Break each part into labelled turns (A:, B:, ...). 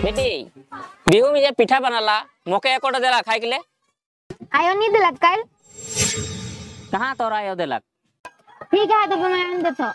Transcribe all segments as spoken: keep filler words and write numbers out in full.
A: बेटी बिहू में जे पिठा बनाला मोके एक ओटा देला खाए के ले
B: आयो नहीं दिलक काल
A: कहां तोरा आयो देलक
B: ठीक है तो बनाए देथो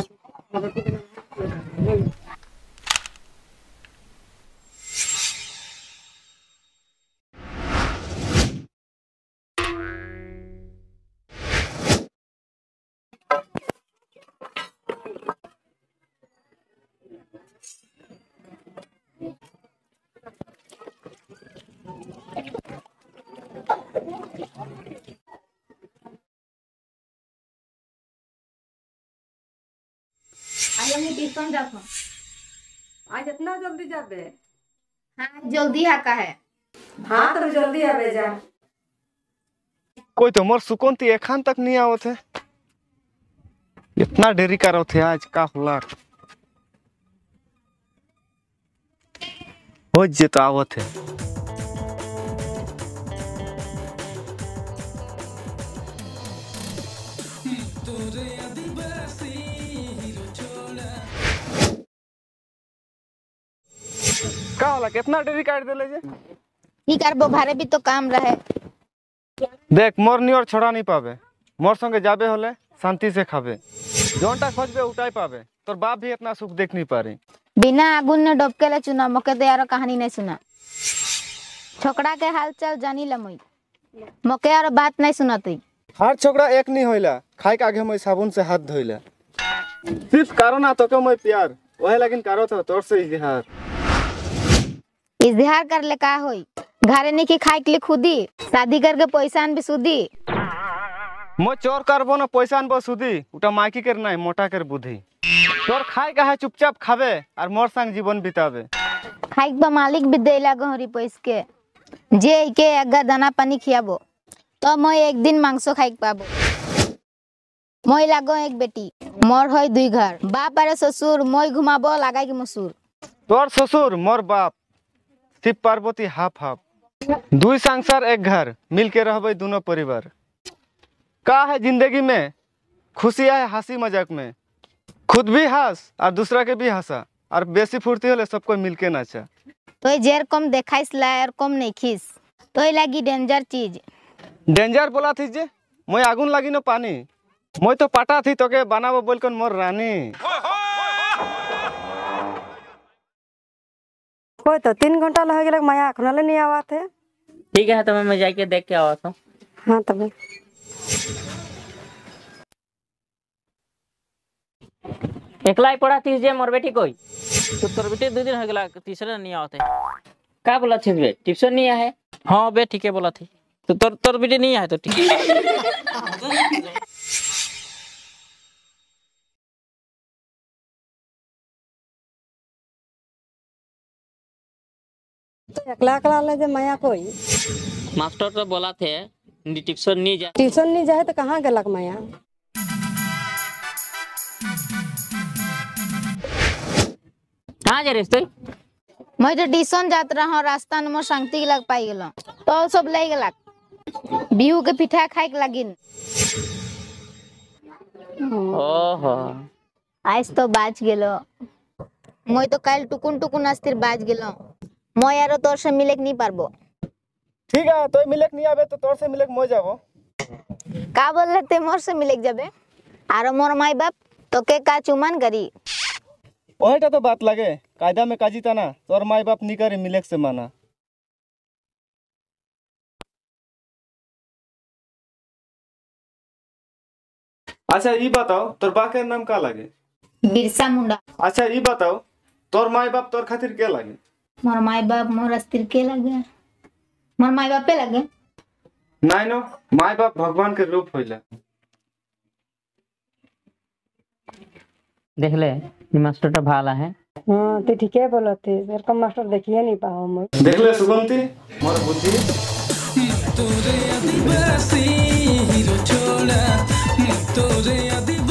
B: आयो नहीं ट्यूशन जाथो
C: आज इतना जल्दी जाबे?
B: हाँ जल्दी हाका है।
C: हाँ तो जल्दी आबे जा।
D: कोई तो मोर सुकोंती एखान तक नहीं आवत है। इतना देरी करो थे आज का हुआ हो जे तो आवत है। का होला कितना देरी काट देले जे
B: ही करबो घरे भी तो काम रहे।
D: देख मोर नहीं और छोड़ा नहीं पावे मोर संगे जाबे होले शांति से खाबे जोनटा खोजबे उठाई पावे तोर बाप भी इतना सुख देख नहीं पारे
B: बिना आगुन ने डबके ले चुना मके तो यार कहानी नहीं सुना छोकरा के हाल चाल जानी ला मुई मके यार बात नहीं सुना तुई
D: हर छोकरा एक नहीं होइला खाए के आगे मैं साबुन से हाथ धोइला सिर्फ कारण ना तो के मैं प्यार वहे लेकिन करो तो तोर से इजहार
B: इजहार कर ले का होई घरे नहीं की खाए के लिए खुदी शादी करके पैसा आन भी सुदी
D: मो चोर करबो ना पैसा आनबो सुदी उटा माइकी कर नहीं मोटा कर बुद्धि तोर खाए का है चुपचाप खावे और मोर संग जीवन बितावे
B: खाए के मालिक भी देला गहरी पैस के जे के अगा दाना पानी खियाबो तो मैं एक दिन मांसो खाई पाबो मैं लागो एक बेटी मोर होय दुई घर बाप अरे ससुर मैं घुमाबो लागाई के मसूर
D: तोर ससुर मोर बाप शिव पार्वती हाफ हाफ दुई संसार एक घर मिल के रहबे दोनों परिवार का है जिंदगी में खुशी है हंसी मजाक में खुद भी हंस और दूसरा के भी हंसा और बेसी फुर्ती होले सबको मिल के नाचा
B: तो जेर कम देखाइस ला और कम नहीं खीस तो लगी डेंजर चीज
D: डेंजर बोला थी जे मैं आगुन लगी न पानी मैं तो पाटा थी तो के बनाबो बोल कर मोर रानी
C: कोई तो तीन घंटा लग गया माया अखनले नहीं आवत है।
A: ठीक है तो मैं जाके देख के आवत हूं।
C: हाँ तब
A: एकला ही पड़ा थी जे मोर बेटी कोई तो तोर बेटी दो दिन हो गला तीसरा नहीं आवत है का बोला थी बे ट्यूशन नहीं आए हां बे ठीक है बोला थी तो तोर तोर बेटी नहीं आए तो ठीक है
C: एकला एकला ले जे माया कोई
A: मास्टर तो बोला थे ट्यूशन नहीं जा
C: ट्यूशन नहीं जाए तो कहाँ गलक माया
A: कहाँ जा रही तू
B: मैं तो ट्यूशन जात रहा रास्ता में मोर शांति के लग पाई गेलो तो सब ले गेलक बिहू के पिठा खाए के लगिन
A: ओहो
B: आज तो बाज गेलो मैं तो कल टुकुन टुकुन अस्थिर बाज गेलो मैं यारो तोर से मिले नहीं पारबो
D: ठीक है तो मिलक नहीं आवे तो तोर से मिलक मो जाबो
B: का बोल ते मोर से मिले जाबे आरो मोर माई बाप तो के का चुमान करी
D: ओहेटा तो बात लगे कायदा में काजी तना तोर माई बाप नहीं करे मिलक से माना अच्छा ये बताओ तोर बा के नाम का लगे
B: बिरसा मुंडा
D: अच्छा ये बताओ तोर माई बाप तोर खातिर के लगे
B: मोर माई बाप मोर अस्थिर के लगे मोर माई बाप पे लगे
D: नहीं नो माई बाप भगवान के रूप होइला
A: देख ले ये मास्टर तो भाला है
C: हाँ तो ठीक है बोला थे सर का मास्टर देखिए नहीं पाओ मैं
D: देख ले सुगंती मोर बुद्धि
E: तोरे आदिवासी हीरो छोड़ा तोरे आदिवासी